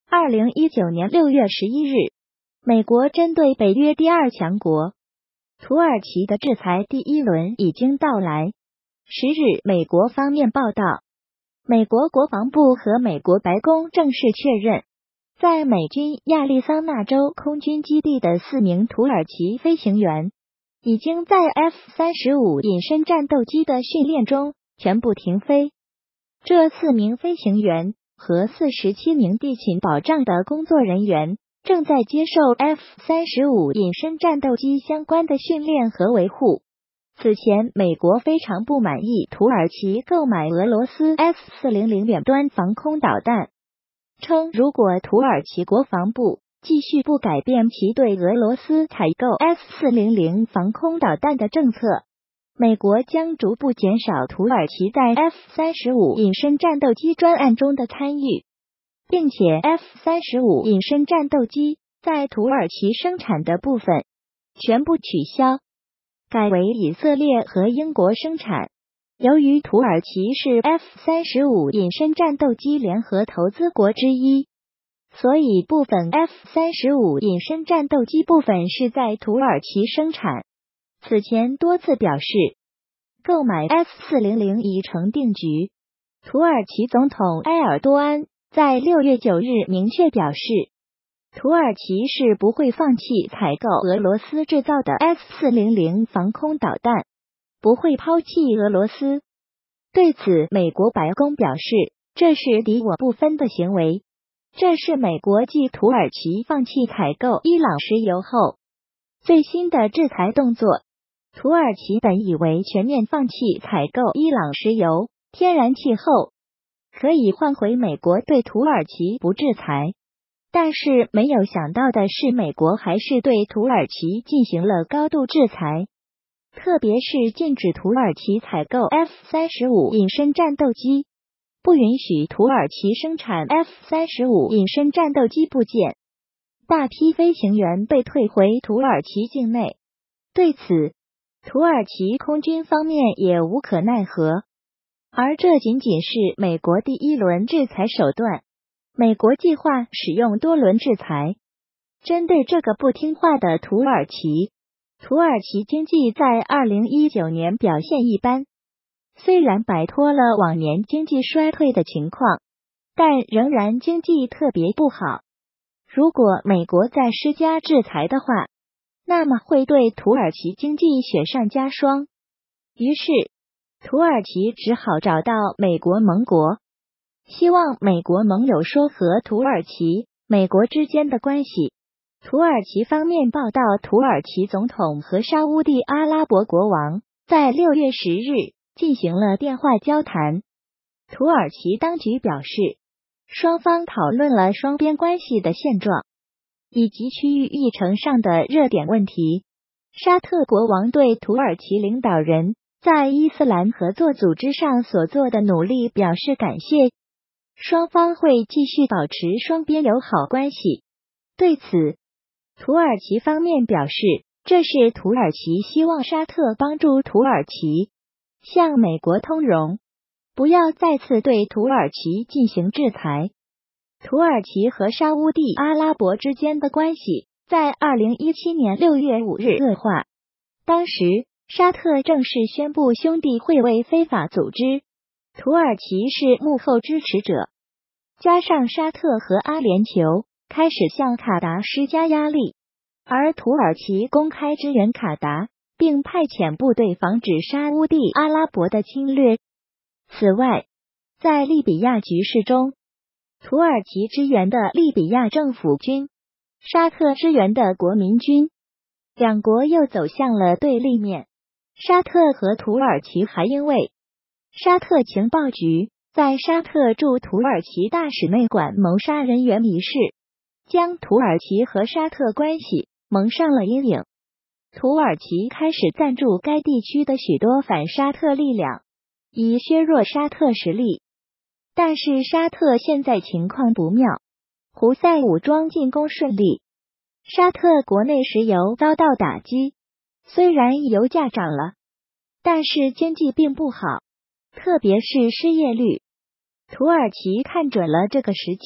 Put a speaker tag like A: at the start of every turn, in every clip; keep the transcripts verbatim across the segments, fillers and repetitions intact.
A: 二零一九年六月十一日，美国针对北约第二强国土耳其的制裁第一轮已经到来。十日，美国方面报道，美国国防部和美国白宫正式确认，在美军亚利桑那州空军基地的四名土耳其飞行员已经在 F 三十五 隐身战斗机的训练中全部停飞。这四名飞行员和四十七名地勤保障的工作人员正在接受 F 三十五 隐身战斗机相关的训练和维护。此前，美国非常不满意土耳其购买俄罗斯 F 四十远端防空导弹，称如果土耳其国防部继续不改变其对俄罗斯采购 F 四十防空导弹的政策，美国将逐步减少土耳其在 F 三十五 隐身战斗机专案中的参与，并且 F 三十五 隐身战斗机在土耳其生产的部分全部取消，改为以色列和英国生产。由于土耳其是 F 三十五 隐身战斗机联合投资国之一，所以部分 F 三十五 隐身战斗机部分是在土耳其生产。此前多次表示，购买 F 四十已成定局。土耳其总统埃尔多安在六月九日明确表示，土耳其是不会放弃采购俄罗斯制造的 F 四十防空导弹，不会抛弃俄罗斯。对此，美国白宫表示，这是敌我不分的行为，这是美国继土耳其放弃采购伊朗石油后最新的制裁动作。土耳其本以为全面放弃采购伊朗石油、天然气后，可以换回美国对土耳其不制裁，但是没有想到的是，美国还是对土耳其进行了高度制裁，特别是禁止土耳其采购 F 三十五 隐身战斗机，不允许土耳其生产 F 三十五 隐身战斗机部件，大批飞行员被退回土耳其境内。对此，土耳其空军方面也无可奈何，而这仅仅是美国第一轮制裁手段。美国计划使用多轮制裁，针对这个不听话的土耳其。土耳其经济在二零一九年表现一般，虽然摆脱了往年经济衰退的情况，但仍然经济特别不好。如果美国再施加制裁的话，那么会对土耳其经济雪上加霜。于是，土耳其只好找到美国盟国，希望美国盟友说和土耳其、美国之间的关系。土耳其方面报道，土耳其总统和沙乌地阿拉伯国王在六月十日进行了电话交谈。土耳其当局表示，双方讨论了双边关系的现状，以及区域议程上的热点问题。沙特国王对土耳其领导人在伊斯兰合作组织上所做的努力表示感谢，双方会继续保持双边友好关系。对此，土耳其方面表示，这是土耳其希望沙特帮助土耳其向美国通融，不要再次对土耳其进行制裁。土耳其和沙乌地阿拉伯之间的关系在二零一七年六月五日恶化，当时沙特正式宣布兄弟会为非法组织，土耳其是幕后支持者，加上沙特和阿联酋开始向卡达施加压力，而土耳其公开支援卡达，并派遣部队防止沙乌地阿拉伯的侵略。此外，在利比亚局势中，土耳其支援的利比亚政府军，沙特支援的国民军，两国又走向了对立面。沙特和土耳其还因为沙特情报局在沙特驻土耳其大使内馆谋杀人员一事，将土耳其和沙特关系蒙上了阴影。土耳其开始赞助该地区的许多反沙特力量，以削弱沙特实力。但是沙特现在情况不妙，胡塞武装进攻顺利，沙特国内石油遭到打击，虽然油价涨了，但是经济并不好，特别是失业率。土耳其看准了这个时机，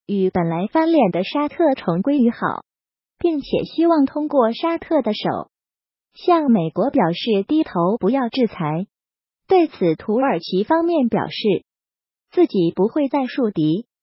A: 与本来翻脸的沙特重归于好，并且希望通过沙特的手向美国表示低头不要制裁。对此，土耳其方面表示自己不会再树敌，